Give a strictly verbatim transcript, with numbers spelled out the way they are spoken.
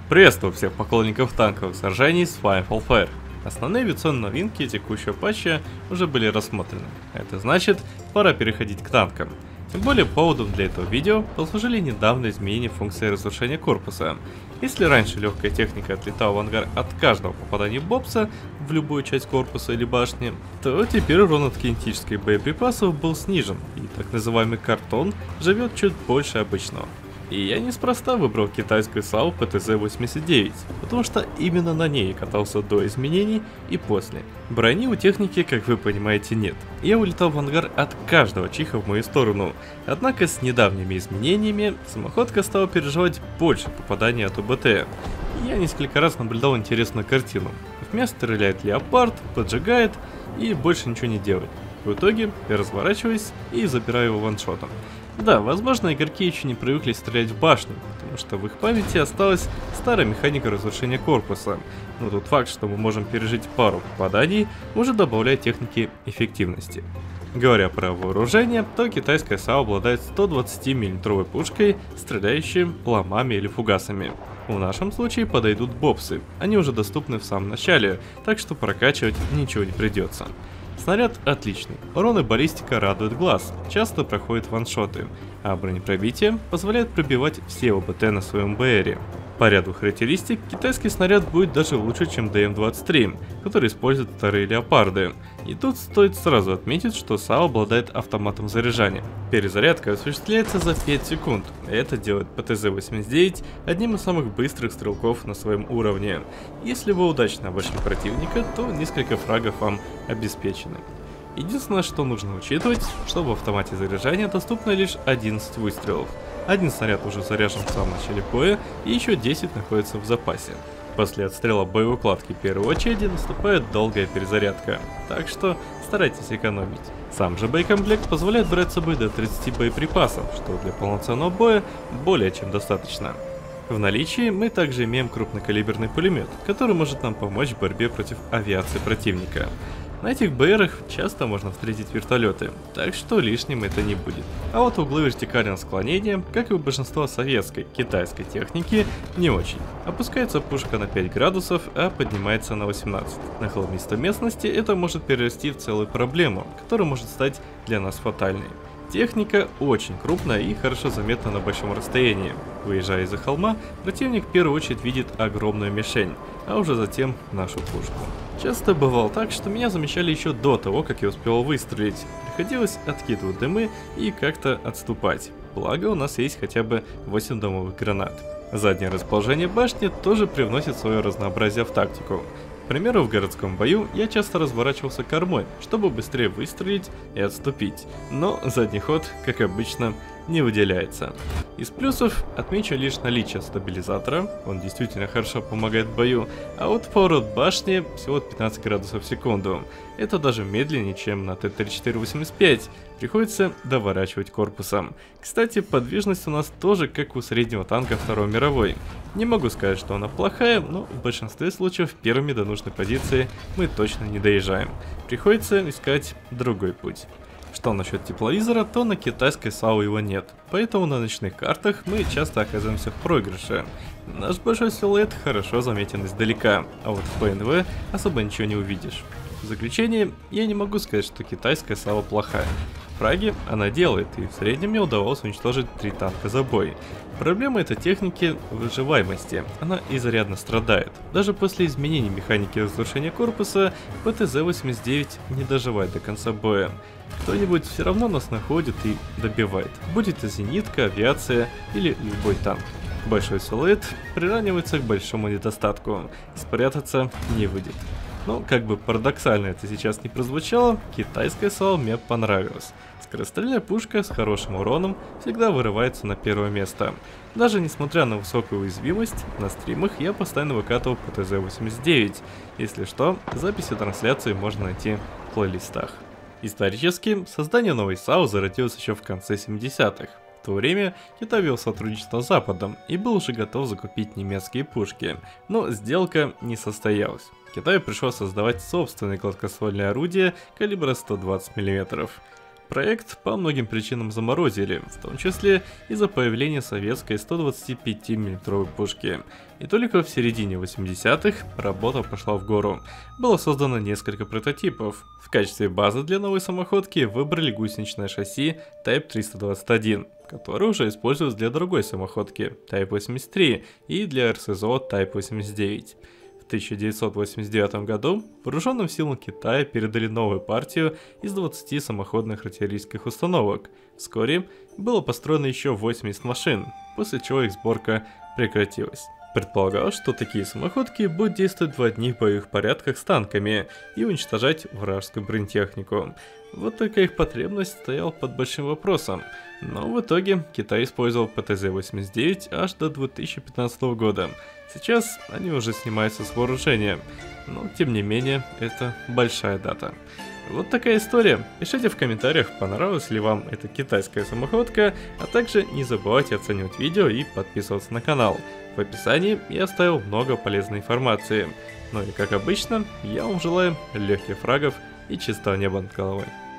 Приветствую всех поклонников танковых сражений, с вами Falfire. Основные авиационные новинки текущего патча уже были рассмотрены. Это значит, пора переходить к танкам. Тем более поводом для этого видео послужили недавние изменения функции разрушения корпуса. Если раньше легкая техника отлетала в ангар от каждого попадания бобса в любую часть корпуса или башни, то теперь урон от кинетических боеприпасов был снижен, и так называемый картон живет чуть больше обычного. И я неспроста выбрал китайскую САУ пэ тэ зэ восемьдесят девять, потому что именно на ней я катался до изменений и после. Брони у техники, как вы понимаете, нет. Я улетал в ангар от каждого чиха в мою сторону, однако с недавними изменениями самоходка стала переживать больше попаданий от УБТ. И я несколько раз наблюдал интересную картину. В меня стреляет леопард, поджигает и больше ничего не делает. В итоге я разворачиваюсь и забираю его ваншотом. Да, возможно, игроки еще не привыкли стрелять в башню, потому что в их памяти осталась старая механика разрушения корпуса, но тот факт, что мы можем пережить пару попаданий, уже добавляет технике эффективности. Говоря про вооружение, то китайская САУ обладает сто двадцатимиллиметровой пушкой, стреляющей ломами или фугасами. В нашем случае подойдут бобсы, они уже доступны в самом начале, так что прокачивать ничего не придется. Снаряд отличный, урон и баллистика радует глаз, часто проходят ваншоты, а бронепробитие позволяет пробивать все ОБТ на своем бэ эре. По ряду характеристик китайский снаряд будет даже лучше, чем дэ эм двадцать три, который использует вторые леопарды. И тут стоит сразу отметить, что САУ обладает автоматом заряжания. Перезарядка осуществляется за пять секунд, и это делает пэ тэ зэ восемьдесят девять одним из самых быстрых стрелков на своем уровне. Если вы удачно обошли противника, то несколько фрагов вам обеспечены. Единственное, что нужно учитывать, что в автомате заряжания доступно лишь одиннадцать выстрелов. Один снаряд уже заряжен в самом начале боя, и еще десять находится в запасе. После отстрела боевой укладки первой очереди наступает долгая перезарядка, так что старайтесь экономить. Сам же боекомплект позволяет брать с собой до тридцати боеприпасов, что для полноценного боя более чем достаточно. В наличии мы также имеем крупнокалиберный пулемет, который может нам помочь в борьбе против авиации противника. На этих бэ эрах часто можно встретить вертолеты, так что лишним это не будет. А вот углы вертикального склонения, как и у большинства советской, китайской техники, не очень. Опускается пушка на пять градусов, а поднимается на восемнадцать. На холмистой местности это может перерасти в целую проблему, которая может стать для нас фатальной. Техника очень крупная и хорошо заметна на большом расстоянии. Выезжая из-за холма, противник в первую очередь видит огромную мишень, а уже затем нашу пушку. Часто бывало так, что меня замечали еще до того, как я успел выстрелить. Приходилось откидывать дымы и как-то отступать. Благо у нас есть хотя бы восемь дымовых гранат. Заднее расположение башни тоже привносит свое разнообразие в тактику. К примеру, в городском бою я часто разворачивался кормой, чтобы быстрее выстрелить и отступить, но задний ход, как обычно, не выделяется. Из плюсов отмечу лишь наличие стабилизатора, он действительно хорошо помогает в бою, а вот поворот башни всего пятнадцать градусов в секунду. Это даже медленнее, чем на тэ тридцать четыре восемьдесят пять, приходится доворачивать корпусом. Кстати, подвижность у нас тоже как у среднего танка Второй мировой. Не могу сказать, что она плохая, но в большинстве случаев первыми до нужной позиции мы точно не доезжаем. Приходится искать другой путь. Что насчет тепловизора, то на китайской САУ его нет, поэтому на ночных картах мы часто оказываемся в проигрыше. Наш большой силуэт хорошо заметен издалека, а вот в пэ эн вэ особо ничего не увидишь. В заключение, я не могу сказать, что китайская САУ плохая. Фраги она делает, и в среднем мне удавалось уничтожить три танка за бой. Проблема этой техники выживаемости, она изрядно страдает. Даже после изменений механики разрушения корпуса, пэ тэ зэ восемьдесят девять не доживает до конца боя. Кто-нибудь все равно нас находит и добивает, будь это зенитка, авиация или любой танк. Большой силуэт приравнивается к большому недостатку, спрятаться не выйдет. Но, как бы парадоксально это сейчас не прозвучало, китайская САУ мне понравилась. Скорострельная пушка с хорошим уроном всегда вырывается на первое место. Даже несмотря на высокую уязвимость, на стримах я постоянно выкатывал пэ тэ зэ восемьдесят девять. Если что, записи трансляции можно найти в плейлистах. Исторически, создание новой САУ зародилось еще в конце семидесятых. В то время Китай вел сотрудничество с Западом и был уже готов закупить немецкие пушки, но сделка не состоялась. Китаю пришлось создавать собственные гладкоствольные орудия калибра сто двадцать миллиметров. проект по многим причинам заморозили, в том числе из-за появления советской сто двадцать пять миллиметровой пушки. И только в середине восьмидесятых работа пошла в гору. Было создано несколько прототипов. В качестве базы для новой самоходки выбрали гусеничное шасси Type триста двадцать один, которое уже используется для другой самоходки Type восемьдесят три и для эр эс зэ о Type восемьдесят девять. В тысяча девятьсот восемьдесят девятом году вооруженным силам Китая передали новую партию из двадцати самоходных артиллерийских установок. Вскоре было построено еще восемьдесят машин, после чего их сборка прекратилась. Предполагалось, что такие самоходки будут действовать в одних боевых порядках с танками и уничтожать вражескую бронетехнику. Вот только их потребность стояла под большим вопросом. Но в итоге Китай использовал пэ тэ зэ восемьдесят девять аж до две тысячи пятнадцатого года. Сейчас они уже снимаются с вооружения, но тем не менее это большая дата. Вот такая история. Пишите в комментариях, понравилась ли вам эта китайская самоходка, а также не забывайте оценивать видео и подписываться на канал. В описании я оставил много полезной информации. Ну и как обычно, я вам желаю легких фрагов и чистого неба над головой.